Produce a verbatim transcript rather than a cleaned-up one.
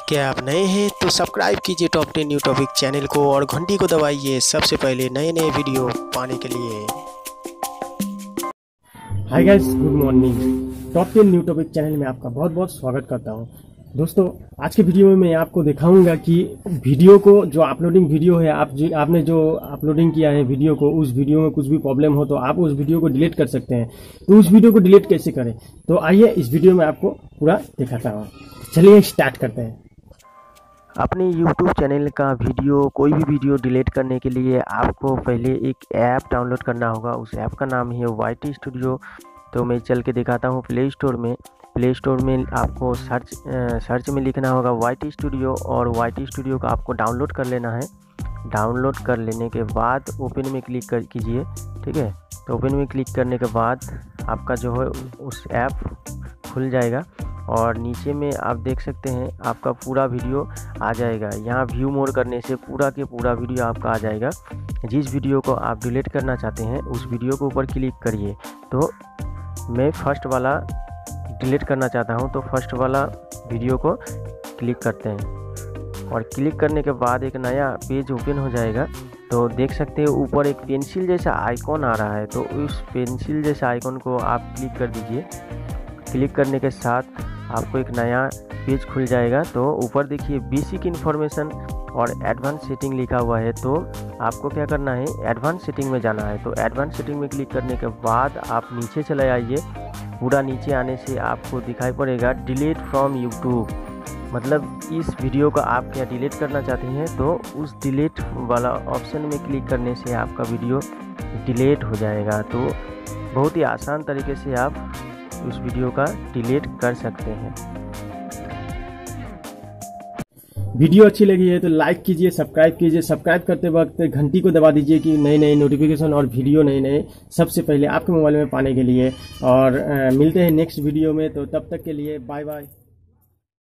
क्या आप नए हैं तो सब्सक्राइब कीजिए top ten new topic channel को और घंटी को दबाइए सबसे पहले नए नए वीडियो पाने के लिए। Hi guys, good morning. Top ten new topic channel में आपका बहुत बहुत स्वागत करता हूं। दोस्तों, आज के वीडियो में मैं आपको दिखाऊंगा कि वीडियो को जो अपलोडिंग वीडियो है, आप जो आपने जो अपलोडिंग किया है वीडियो को, उस वीडियो में कुछ भी प्रॉब्लम हो तो आप उस वीडियो को डिलीट कर सकते हैं। तो उस वीडियो को डिलीट कैसे करें, तो आइए इस वीडियो में आपको पूरा दिखाता हूँ। चलिए स्टार्ट करते हैं। अपने यूट्यूब चैनल का वीडियो, कोई भी वीडियो डिलीट करने के लिए आपको पहले एक ऐप डाउनलोड करना होगा। उस ऐप का नाम है वाई टी स्टूडियो। तो मैं चल के दिखाता हूँ प्ले स्टोर में। प्ले स्टोर में आपको सर्च सर्च में लिखना होगा वाई टी स्टूडियो, और वाई टी स्टूडियो का आपको डाउनलोड कर लेना है। डाउनलोड कर लेने के बाद ओपन में क्लिक कर कीजिए, ठीक है। तो ओपन में क्लिक करने के बाद आपका जो है उस ऐप खुल जाएगा, और नीचे में आप देख सकते हैं आपका पूरा वीडियो आ जाएगा। यहाँ व्यू मोर करने से पूरा के पूरा वीडियो आपका आ जाएगा। जिस वीडियो को आप डिलीट करना चाहते हैं उस वीडियो के ऊपर क्लिक करिए। तो मैं फर्स्ट वाला डिलीट करना चाहता हूँ, तो फर्स्ट वाला वीडियो को क्लिक करते हैं, और क्लिक करने के बाद एक नया पेज ओपन हो जाएगा। तो देख सकते हैं ऊपर एक पेंसिल जैसा आइकॉन आ रहा है, तो उस पेंसिल जैसा आइकॉन को आप क्लिक कर दीजिए। क्लिक करने के साथ आपको एक नया पेज खुल जाएगा। तो ऊपर देखिए बेसिक इन्फॉर्मेशन और एडवांस सेटिंग लिखा हुआ है। तो आपको क्या करना है, एडवांस सेटिंग में जाना है। तो एडवांस सेटिंग में क्लिक करने के बाद आप नीचे चले आइए। पूरा नीचे आने से आपको दिखाई पड़ेगा डिलीट फ्रॉम यूट्यूब, मतलब इस वीडियो को आप क्या डिलीट करना चाहते हैं। तो उस डिलीट वाला ऑप्शन में क्लिक करने से आपका वीडियो डिलीट हो जाएगा। तो बहुत ही आसान तरीके से आप उस वीडियो का डिलीट कर सकते हैं। वीडियो अच्छी लगी है तो लाइक कीजिए, सब्सक्राइब कीजिए। सब्सक्राइब करते वक्त घंटी को दबा दीजिए कि नए नए नोटिफिकेशन और वीडियो नए नए सबसे पहले आपके मोबाइल में पाने के लिए। और आ, मिलते हैं नेक्स्ट वीडियो में। तो तब तक के लिए बाय बाय।